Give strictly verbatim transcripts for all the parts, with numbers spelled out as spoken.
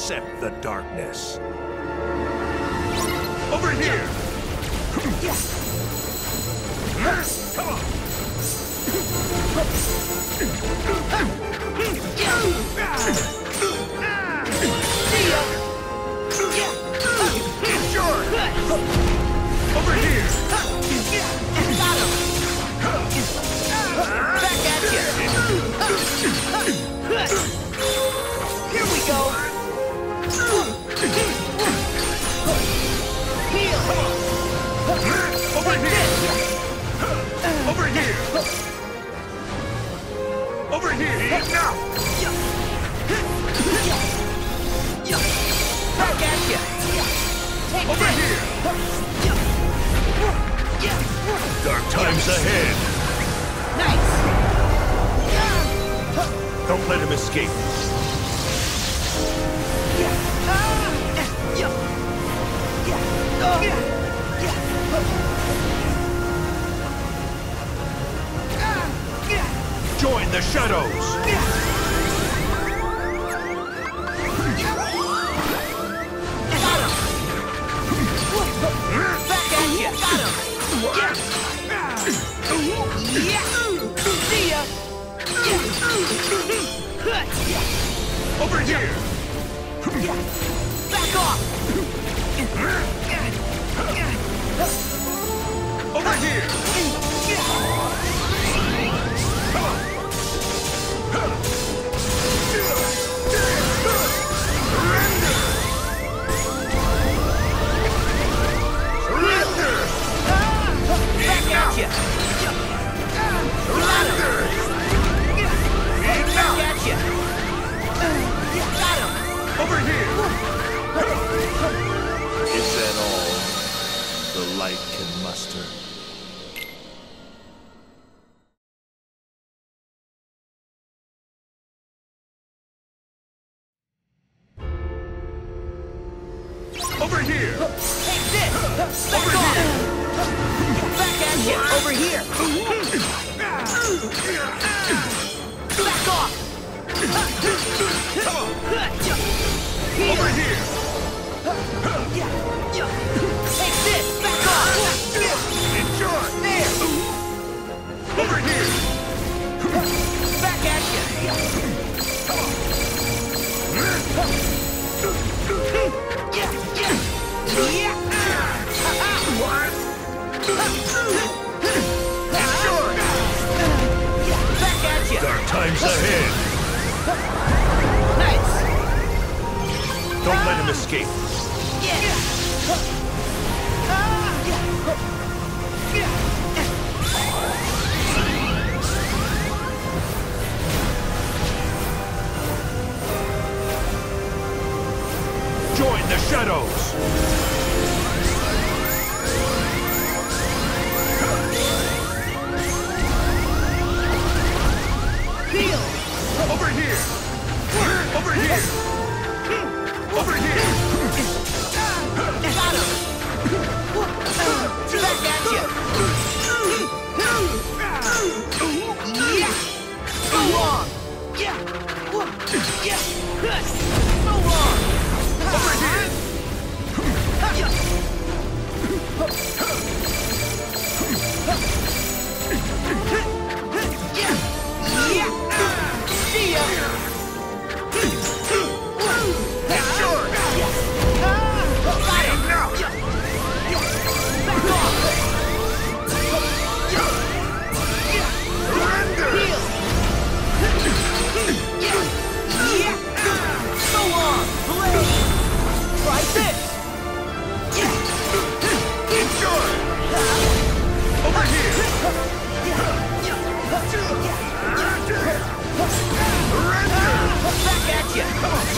accept the darkness. Over here! Come on! Sure! Over here! Got him! Back at you! Here we go! Heal! Over here! Over here! Over here! Now! Back at you! Take Over this. here! Dark times ahead! Nice! Don't let him escape. Join the shadows! Back at you! Got him! Yeah! See ya! Over here! Back off! Over here! Back at you! Surrender! Back at you! Got him! Over here! Is that all the light can muster? Over here! Take this! Back Over off! here! Back at you! Over here! Back off! Come on! Here! Over here! Take this! Back off! Enjoy! There! Over here! Back at you! Yeah! Yeah! Yeah! What? Sure! Back at you! Dark times ahead! Nice! Don't let him escape. Yeah! Join the shadows! Heal! Over here! Over here! Over here! Got him! Back at you! Yeah! So long! Yeah! Yeah! So long! Over here! Yeah! Yeah! See ya! Sure! Got him! Now! Back off! Surrender! Heal! Yeah! Yeah! So long! Try this! Enjoy! Over here! Surrender! Back at you!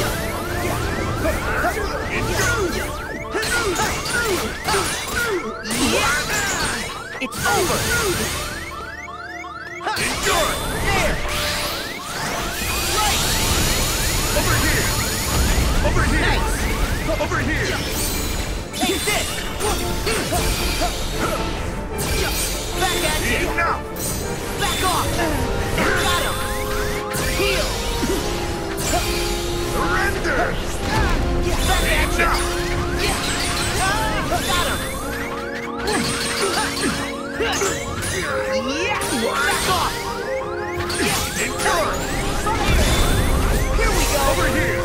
Yeah! It's over! Enjoy! There! Right! Over here! Over here! Nice! Over here! Take this! Back at you! Enough! Back off! Got him! Heal! Surrender! Turn! Here we go! Over here!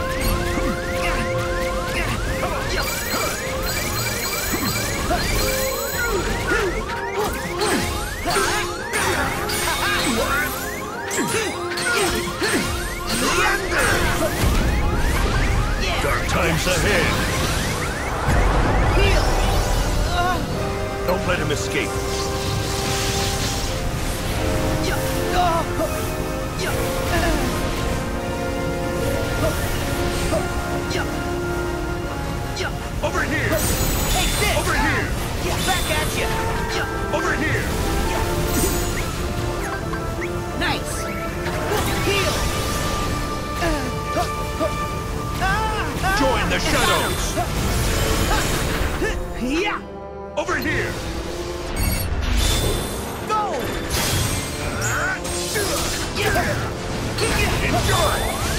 Dark times ahead! Heal! Don't let him escape! Over here! Take this! Over here! Back at you! Over here! Nice! Heal! Join the shadows! Yeah! Over here! Go! Enjoy!